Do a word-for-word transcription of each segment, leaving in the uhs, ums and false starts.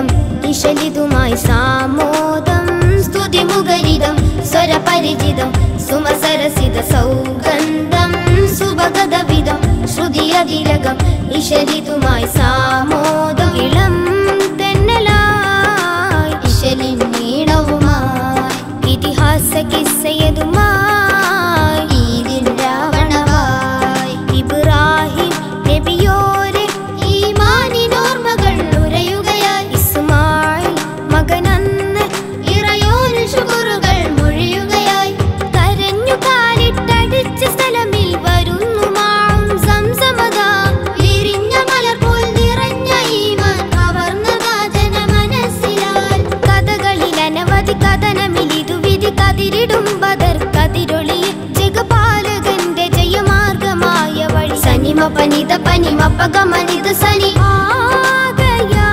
തിലകം ഇശലിതുമായി സാമോദം സ്തുതിമുഖരിതം സ്വരപരിചിതം സുമസരസിത സൗഗന്ധം സുഭഗതവിധം ശ്രുതിയതിലകം ഇശലിതുമായി സാമോദം ഇളം തെന്നലായി ഇശലിൻ നീണവുമായി ഇതിഹാസ കിസ്സയതുമായി ഈദിൻ രാവണവായി ഇബ്രാഹിം നബിയോരെ ഈമാനിനോർമ്മകൾ ഉരയുകയായി ഇസ്മായിൽ മകനന്ന് ഇറയോന് ശുക്റുകൾ മൊഴിയുകയായി കരഞ്ഞു കാലിട്ടടിച്ച സ്ഥലമിൽ വരുന്നു മാം സംസമദാ വിരിഞ്ഞ മലർ പോൽ നിറഞ്ഞ ഈമാൻ കവർന്നതാ ജനമനസ്സിലാൽ കഥകളിൽ അനവധി കഥനമിലിതു വിധി കതിരിടും ബദർ കതിരൊളിയെ ജഗപാലകന്റെ ജയമാർഗമായ വഴി സനിമ പനിത പനിമ പഗമനിത സനി ആഗയാ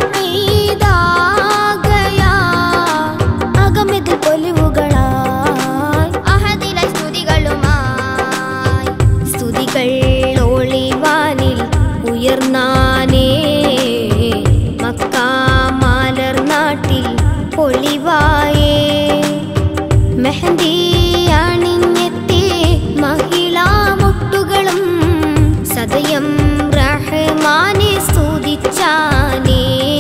ഈദാഗയാ അകമെതിൽ പൊലിവുകളായി അഹദിലായി സ്തുതികളുമായി സ്തുതികൾ ഒളിവാനിൽ ഉയർന്നാനേ മക്ക മാലർ നാട്ടിൽ പൊളിവായേ മെഹന്തി അണിഞ്ഞെത്തി മഹിളാ മുട്ടുകളും സദയം റഹ്മാനെ സ്തുതിച്ചാനേ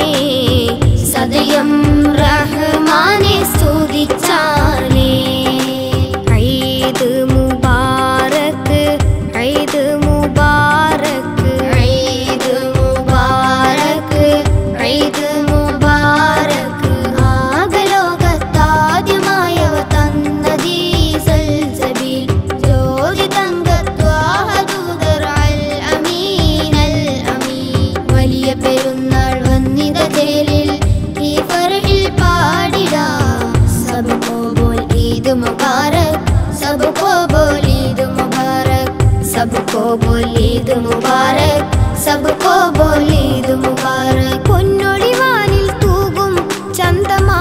സദയം റഹ്മാനെ സ്തുതിച്ചാനേ ഈദ് മുബാറക് ഈദ് മുബാറക് ഈദ് മുബാറക് ഈദ് മുബാറക് ആകലോകത്താദ്യമായവ തന്നതീ സൽസബീൽ ജ്യോതി തങ്കത്വാഹദൂദർ അൽ അമീൻ അൽ അമീൻ വലിയ പെരുന്നാൾ വന്നിത ജയിലിൽ ഈ ഫർഹിൽ പാടിടാ സബ്കോ ബോൽ ഈദ് മുബാറക് സബ്കോ ബോൽ ഈദ് മുബാറക് സബ്കോ ബോൽ ഈദ് മുബാറക് സബ്കോ ബോൽ ഈദ് മുബാറക് പൊന്നൊളിവാനിൽ തൂകും ചന്തമാ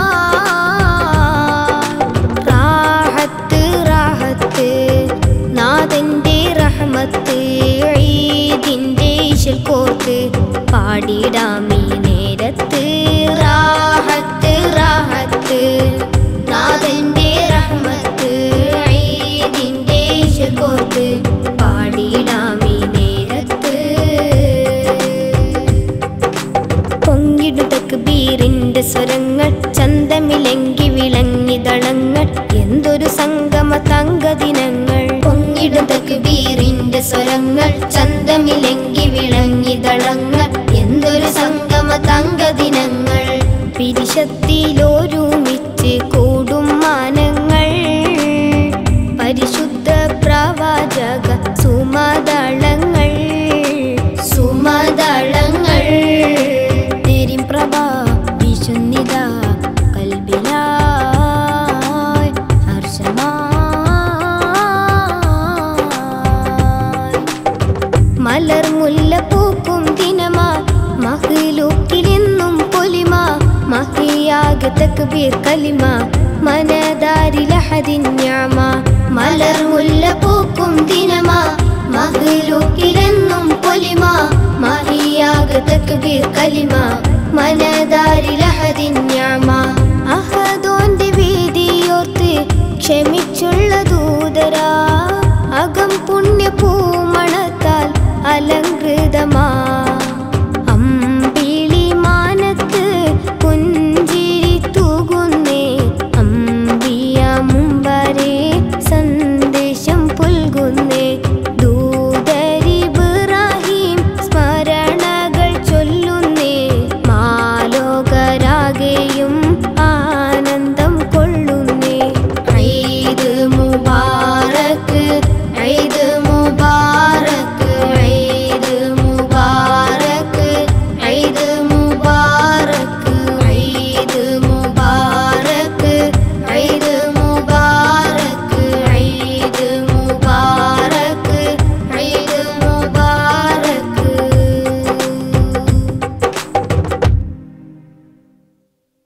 റാഹത്ത് റാഹത്ത് നാഥന്റെ റഹ്മത്ത് ഈദിന്റെ ഇശൽ കോർത്ത് പാടിടാം ഈ നേരത്ത് റാഹത്ത് റാഹത്ത് നാഥന്റെ റഹ്മത്ത് ഈദിന്റെ ഇശൽ കോർത്ത് പാടിടാം ഈ നേരത്ത് പൊങ്ങിടു തക്ബീറിന്റെ സ്വരങ്ങൾ ചന്തമിലെങ്കി വിളങ്ങിതളങ്ങൾ എന്തൊരു സംഗമ തങ്കദിനങ്ങൾ പൊങ്ങിടു തക്ബീറിന്റെ സ്വരങ്ങൾ ചന്തമിലെങ്കി വിളങ്ങിതളങ്ങൾ എന്തൊരു സംഗമ തങ്കദിനങ്ങൾ പിരിശത്തിലൊരുമിച്ച് കൂടും മാനങ്ങൾ പരിശുദ്ധ പ്രവാചക സുമദളങ്ങൾ സുമദളങ്ങൾ നേരിൻ പ്രഭ വിശുന്നിത കൽബിലായി ഹർഷമായി മലർ മുല്ല പൂക്കും ദിനമാ മഹ്ലൂക്കിലെന്നും പൊലിമ മഹിയാക തക്ബീർ കലിമ മനദാരിലഹദിൻ നിഅമ മലർ മുല്ല പൂക്കും ദിനമാ മഹ്ലൂക്കിലെന്നും പൊലിമ മഹിയാക തക്ബീർ കലിമ മനദാരിലഹദിൻ